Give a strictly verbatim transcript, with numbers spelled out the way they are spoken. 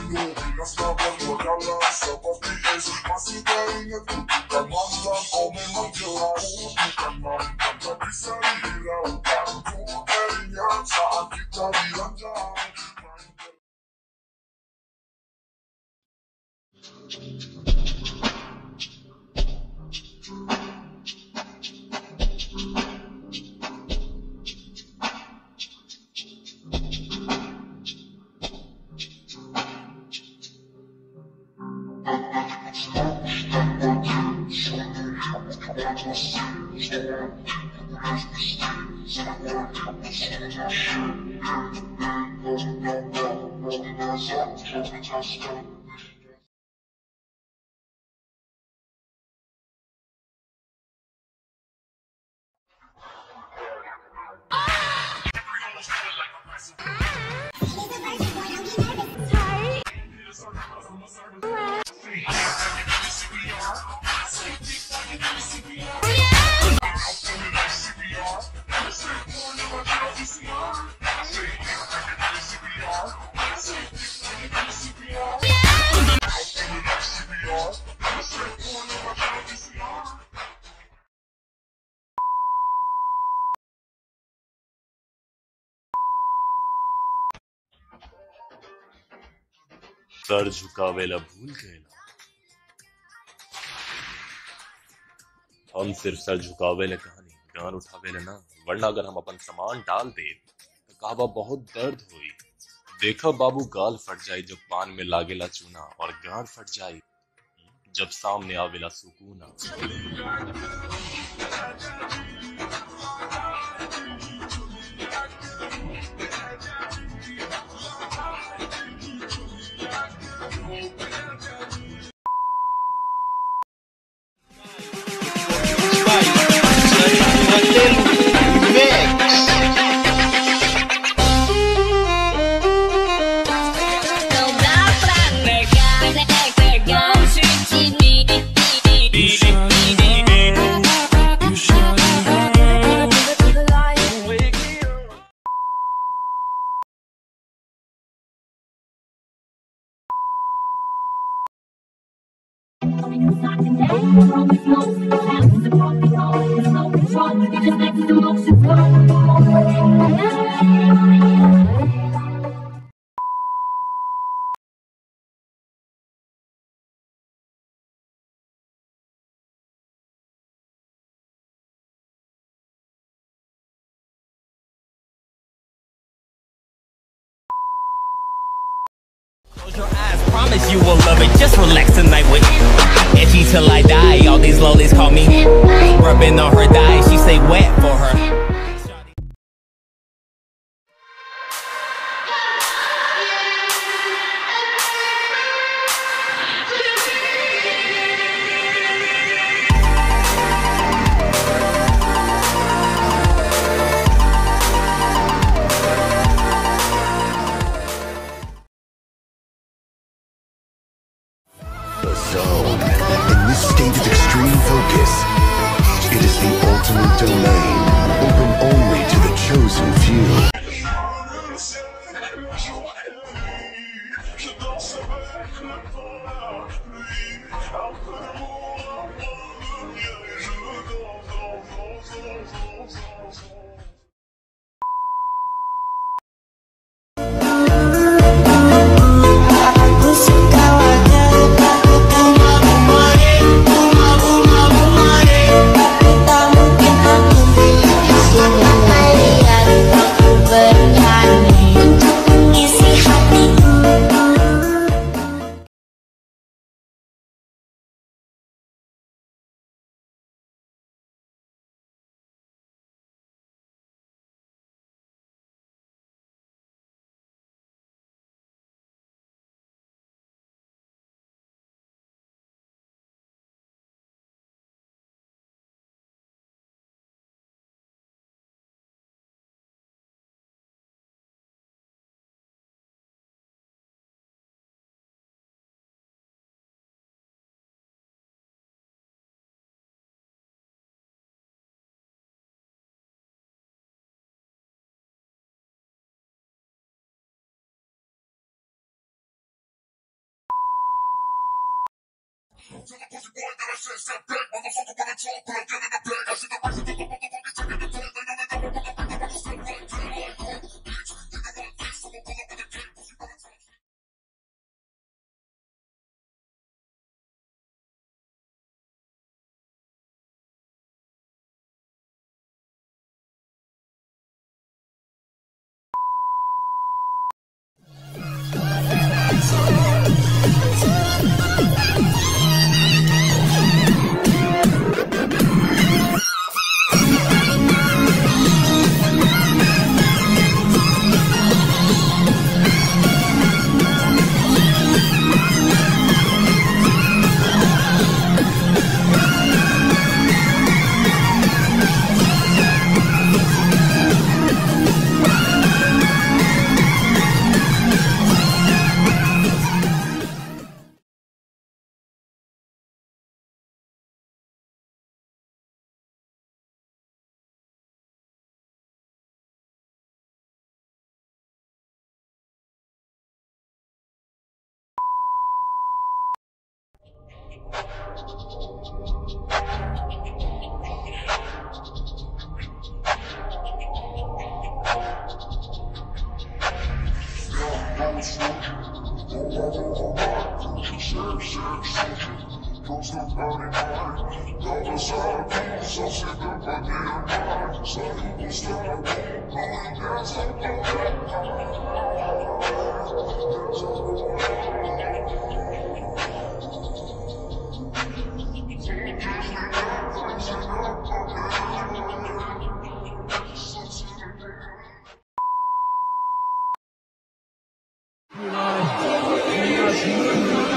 dulu, Pinas lawan berjalan seperti es. Masih tak ingat bukan mantan, kau memang jelas. Bukan mantan, tak bisa dihiraukan. Ku teringat saat kita diranjang. सर झुकावेला भूल गए ना, हम सिर्फ sir झुकावेला कहानी गान उठावेला ना, वरना अगर हम अपन सामान डाल दे तो कहबा बहुत दर्द हुई। देखो बाबू गाल फट जाई जब पान में लागेला चूना, और गांड फट जाई जब सामने आवेला सुकूना। Close your eyes, promise you will love it. Just relax tonight with Edgy till I die. All these lollies call me rubbing on her thigh. She say wet for her. The zone. In this state of extreme focus, it is the ultimate domain, open only to the chosen few. Thank you.